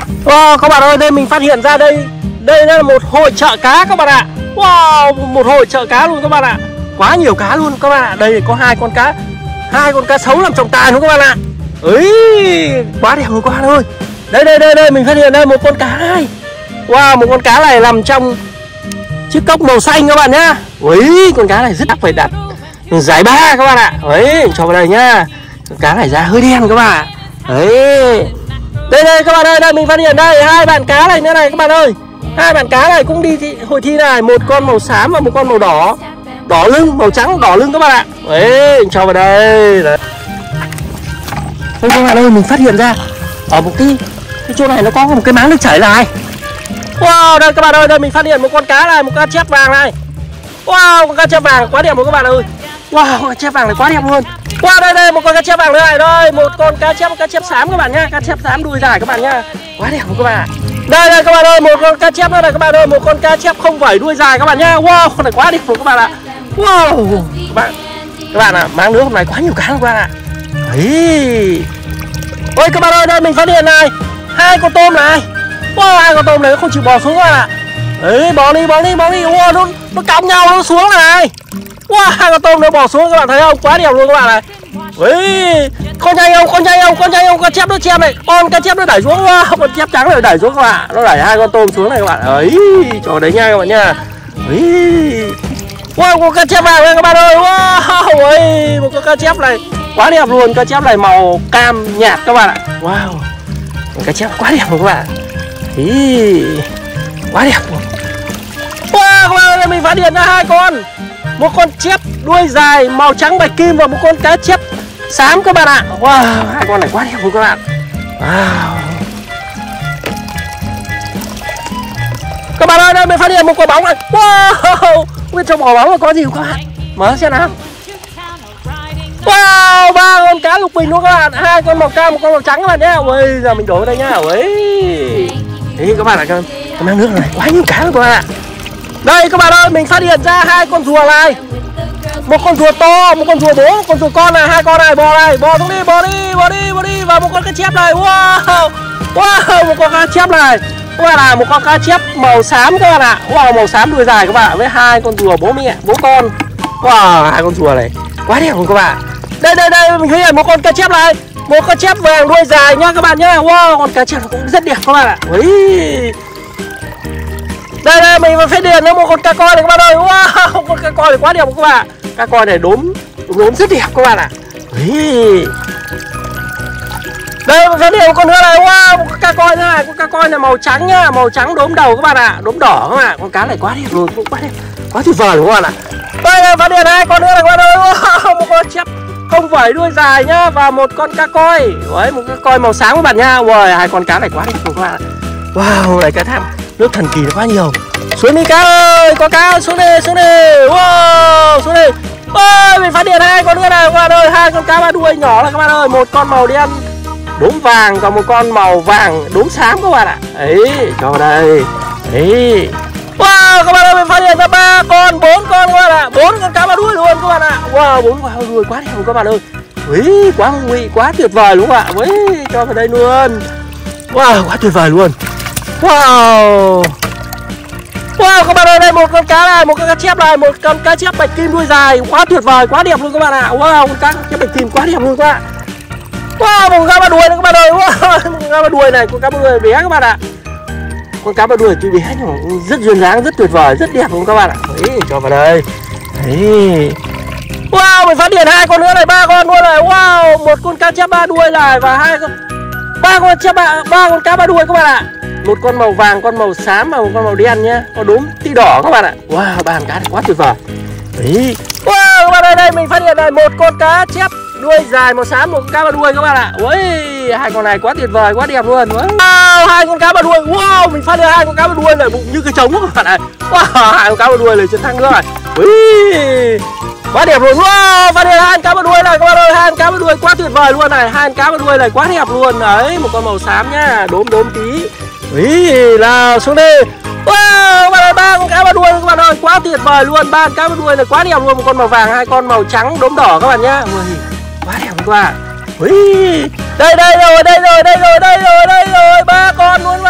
Wow, các bạn ơi, đây mình phát hiện ra đây là một hội chợ cá các bạn ạ. Wow, một hội chợ cá luôn các bạn ạ. Quá nhiều cá luôn các bạn ạ. Đây có hai con cá sấu làm trọng tài luôn các bạn ạ. Ấy, quá đẹp luôn các bạn ơi. Đây mình phát hiện đây một con cá này. Wow, một con cá này nằm trong chiếc cốc màu xanh các bạn nhá. Ấy, con cá này rất phải đặt giải ba các bạn ạ. Ấy, cho vào đây nhá. Con cá này da hơi đen các bạn ạ. Đấy. Đây các bạn ơi, đây mình phát hiện đây hai bạn cá này nữa này các bạn ơi. Hai bạn cá này cũng đi hội thi này, một con màu xám và một con màu đỏ. Đỏ lưng, màu trắng đỏ lưng các bạn ạ. Đấy, cho vào đây. Đấy. Đây các bạn ơi, mình phát hiện ra ở một cái chỗ này nó có một cái máng nước chảy này. Wow, đây các bạn ơi, đây mình phát hiện một con cá này, một con cá chép vàng này. Wow, con cá chép vàng quá đẹp luôn các bạn ơi. Wow, con cá chép vàng này quá đẹp luôn. Wow, đây một con cá chép vàng nữa này, đây một con cá chép xám các bạn nhá, cá chép xám đuôi dài các bạn nhá. Quá đẹp luôn các bạn ạ. Đây các bạn ơi, một con cá chép nữa này các bạn ơi, một con cá chép không vảy đuôi dài các bạn nhá. Wow, con này quá đẹp luôn các bạn ạ. Wow, các bạn ạ, mang nước hôm nay quá nhiều cá luôn các bạn ạ. Đấy. Ôi các bạn ơi, đây mình phát hiện này, hai con tôm này. Wow, hai con tôm này nó không chịu bò xuống các bạn ạ. Đấy, bò đi. Wow, nó cõng nhau nó xuống này. Wow, hai con tôm nó bò xuống các bạn thấy không? Quá đẹp luôn các bạn này. Đấy, con nhanh không, cá chép nó chép này, con cá chép nó đẩy xuống. Wow, con chép trắng này đẩy xuống các bạn. Nó đẩy hai con tôm xuống này các bạn. Ấy, cho đấy nha các bạn nha. Ấy. Wow, con cá chép vàng đây các bạn ơi. Wow, ấy, một con cá chép này quá đẹp luôn, cá chép này màu cam nhạt các bạn ạ. Wow. Con cá chép quá đẹp luôn các bạn. Ý, quá đẹp luôn. Wow, các bạn ơi, mình phát hiện ra hai con. Một con chép đuôi dài màu trắng bạch kim và một con cá chép xám các bạn ạ. Wow, hai con này quá đẹp luôn các bạn. Wow. Các bạn ơi, đây mình phát hiện một quả bóng này. Wow, bên trong quả bóng là có gì không các bạn? Mở xem nào. Wow, ba con cá lục bình luôn các bạn. Hai con màu cam, một con màu trắng các bạn nhé. Ui, giờ mình đổ vào đây nhá. Ui. Đấy các bạn ạ, cái mang nước này quá nhiều cá luôn các bạn ạ. Đây các bạn ơi, mình phát hiện ra hai con rùa này. Một con rùa to, một con rùa bố, một con rùa con này, hai con này, bò xuống đi, bò đi và một con cá chép này. Wow. Wow, một con cá chép này. Các bạn ạ, một con cá chép màu xám các bạn ạ. Wow, màu xám đuôi dài các bạn, với hai con rùa bố mẹ, bố con. Wow, hai con rùa này quá đẹp luôn các bạn. Đây mình thấy một con cá chép này, một con chép vàng đuôi dài nhá các bạn nhá. Wow, con cá chép cũng rất đẹp các bạn ạ. Ui. Đây mình phát hiện nó một con cá coi này các bạn ơi. Wow, con cá coi này quá đẹp các bạn. Cá coi này đốm rất đẹp các bạn ạ. Ui. Đây mình phát hiện một con nữa này. Wow, một con cá coi này, con cá coi này màu trắng nhá, màu trắng đốm đầu các bạn ạ, đốm đỏ các bạn. Con cá này quá đẹp luôn, quá đẹp, quá tuyệt vời luôn các bạn ạ. Đây phát hiện hai con nữa này các bạn ơi. Wow, một con chép không vảy đuôi dài nhá và một con cá coi. Đấy, một cá coi màu sáng các bạn nha. Wow, hai con cá này quá đẹp luôn các bạn. Wow, này cá tham nước thần kỳ nó quá nhiều. Xuống đi cá ơi, có cá xuống đi. Wow, xuống đi. Ôi, mình phát hiện hai con nữa này các bạn ơi, hai con cá ba đuôi nhỏ này các bạn ơi, một con màu đen đốm vàng và một con màu vàng đốm xám các bạn ạ. Ấy, cho vào đây. Ấy. Wow, các bạn ơi, mình phát hiện ra bốn con các bạn ạ, 4 con cá ba đuôi luôn các bạn ạ. Wow, 4 con cá ba đuôi quá đẹp luôn các bạn ơi. Úi, quá hung vị, quá tuyệt vời luôn các bạn. Úi, cho vào đây luôn. Wow, quá tuyệt vời luôn. Wow. Wow, các bạn ơi, đây một con cá này, một con cá chép này, một con cá chép bạch kim đuôi dài, quá tuyệt vời, quá đẹp luôn các bạn ạ. Wow, con cá chép bạch kim quá đẹp luôn các bạn. Wow, một con cá ba đuôi này các bạn ơi. Wow, một con cá ba đuôi này, con cá ba đuôi bé các bạn ạ. Con cá ba đuôi tuy bé nhưng mà rất duyên dáng, rất tuyệt vời, rất đẹp luôn các bạn ạ. Đấy, cho vào đây. Đấy. Wow, mình phát hiện hai con nữa này, 3 con luôn này. Wow, một con cá chép ba đuôi này và ba con cá ba đuôi các bạn ạ. Một con màu vàng, con màu xám và một con màu đen nhá, có đốm tí đỏ các bạn ạ. Wow, ba con cá này quá tuyệt vời. Đấy. Wow, các bạn ơi, đây mình phát hiện này một con cá chép đuôi dài màu xám, một con cá ba đuôi các bạn ạ. Ui, hai con này quá tuyệt vời, quá đẹp luôn. Wow, hai con cá ba đuôi. Wow, mình phát hiện hai con cá ba đuôi này bụng như cái trống các bạn ạ. Wow, hai con cá ba đuôi này chiến thắng nữa rồi. Ui, quá đẹp luôn. Wow, phát hiện hai con cá ba đuôi này các bạn ơi, hai con cá ba đuôi quá tuyệt vời luôn này, hai con cá ba đuôi này quá đẹp luôn. Đấy, một con màu xám nhá, đốm tí. Ui, nào xuống đi. Wow, bạn ơi, 3 con cá ba đuôi các bạn ơi, quá tuyệt vời luôn. 3 con cá ba đuôi này quá đẹp luôn, một con màu vàng, hai con màu trắng đốm đỏ các bạn nhá. Ui, quá đẹp luôn các bạn. Ui, đây rồi, 3 con luôn các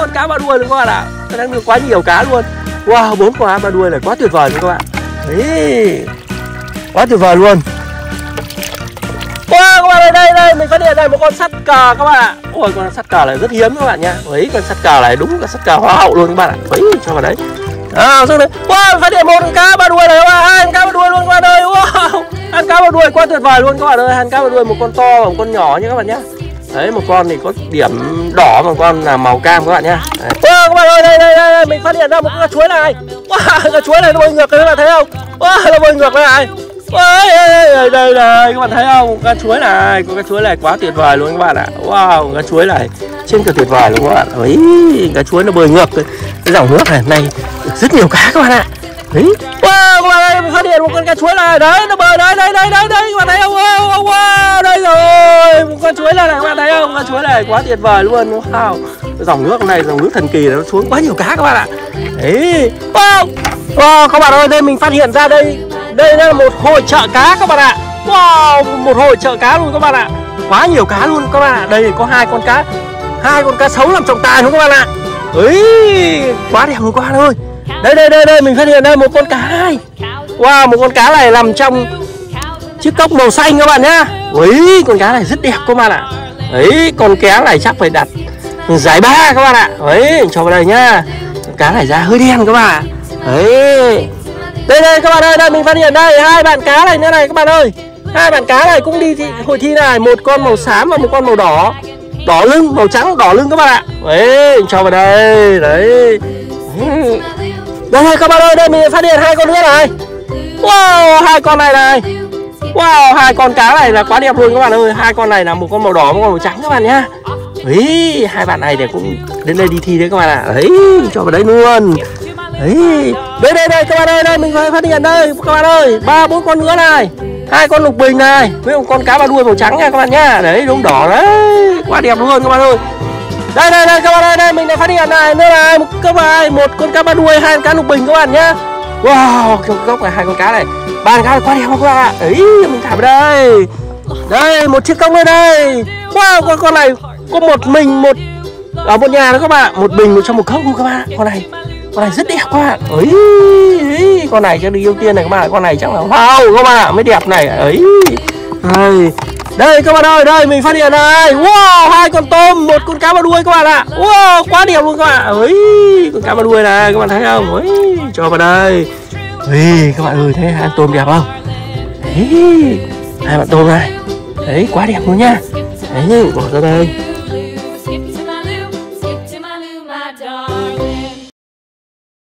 con cá ba đuôi luôn các bạn ạ. Đang được quá nhiều cá luôn. Wow, 4 con cá ba đuôi này quá tuyệt vời luôn các bạn. Đấy, quá tuyệt vời luôn. Wow, các bạn ơi, đây mình phát hiện đây một con sắt cờ các bạn ạ. Ôi, con sắt cờ này rất hiếm các bạn nhá. Đấy, con sắt cờ này đúng là sắt cờ hoa hậu luôn các bạn ạ. Đấy, cho vào đấy. Xong đấy. Wow, phát hiện một con cá ba đuôi này, hai con cá ba đuôi luôn các bạn ơi. Wow, ăn cá ba đuôi quá tuyệt vời luôn các bạn ơi. Ăn cá ba đuôi, một con to và một con nhỏ nhá các bạn nhá. Đấy, một con thì có điểm đỏ, một con là màu cam các bạn nhá. Wow, các bạn ơi, đây mình phát hiện ra một con cá chuối này. Wow, cá chuối này nó bơi ngược các bạn thấy không? Wow, nó bơi ngược này. Đây các bạn thấy không? Cá chuối này, con cá chuối này quá tuyệt vời luôn các bạn ạ. Wow, cá chuối này trên cả tuyệt vời luôn các bạn. Ấy, cá chuối nó bơi ngược cái dòng nước này được rất nhiều cá các bạn ạ. Đấy. Wow, các bạn ơi, mình phát hiện một con cá chuối này. Đấy, nó bơi đây các bạn thấy không? Wow, đây rồi. Một con chuối này các bạn thấy không? Cá chuối này quá tuyệt vời luôn. Wow. Dòng nước này, dòng nước thần kỳ nó xuống quá nhiều cá các bạn ạ. Đấy. Wow, các bạn ơi, đây mình phát hiện ra đây là một hội chợ cá các bạn ạ. Wow, một hội chợ cá luôn các bạn ạ. Quá nhiều cá luôn các bạn ạ. Đây có hai con cá sấu làm trọng tài luôn các bạn ạ. Ấy, quá đẹp luôn các bạn ơi. Đây mình phát hiện đây một con cá này. Wow, một con cá này nằm trong chiếc cốc màu xanh các bạn nhá. Ấy, con cá này rất đẹp các bạn ạ. Ấy, con cá này chắc phải đặt giải 3 các bạn ạ. Ấy, cho vào đây nhá. Cá này da hơi đen các bạn ạ. Ấy, đây các bạn ơi, đây mình phát hiện đây hai bạn cá này nữa này các bạn ơi. Hai bạn cá này cũng đi hội thi này, một con màu xám và một con màu đỏ. Đỏ lưng, màu trắng đỏ lưng các bạn ạ. Đấy, cho vào đây. Đấy. Đây các bạn ơi, đây mình phát hiện hai con nữa này. Wow, hai con này. Wow, hai con cá này là quá đẹp luôn các bạn ơi. Hai con này là một con màu đỏ, một con màu trắng các bạn nhá. Đấy, hai bạn này để cũng đến đây đi thi đấy các bạn ạ. Đấy, cho vào đấy luôn. Đấy, đây các bạn ơi, đây mình phát hiện đây các bạn ơi, 3-4 con nữa này. Hai con lục bình này với một con cá ba đuôi màu trắng nha các bạn nhá. Đấy, đúng đỏ đấy, quá đẹp luôn các bạn ơi. Đây các bạn ơi, đây mình đã phát hiện này nữa này, một con cá ba đuôi, hai con cá lục bình các bạn nhá. Wow, trong góc này hai con cá này, ba con cá này quá đẹp không các bạn ạ. Ấy, mình thả vào đây. Đây, một chiếc cốc nữa đây. Wow, con này có một ở một nhà đó các bạn, một bình trong một cốc luôn các bạn. Con này rất đẹp các bạn. Ấy, con này chắc đi ưu tiên này các bạn. Con này chắc là wow các bạn ạ, mới đẹp này. Ấy, đây các bạn ơi, đây mình phát hiện này. Wow, hai con tôm, một con cá ba đuôi các bạn ạ. Wow, quá đẹp luôn các bạn. Ấy, con cá ba đuôi này các bạn thấy không? Ấy, cho vào đây. Ấy, các bạn ơi, thấy hai tôm đẹp không? Ấy, hai bạn tôm này. Đấy, quá đẹp luôn nha. Đấy, bỏ ra đây.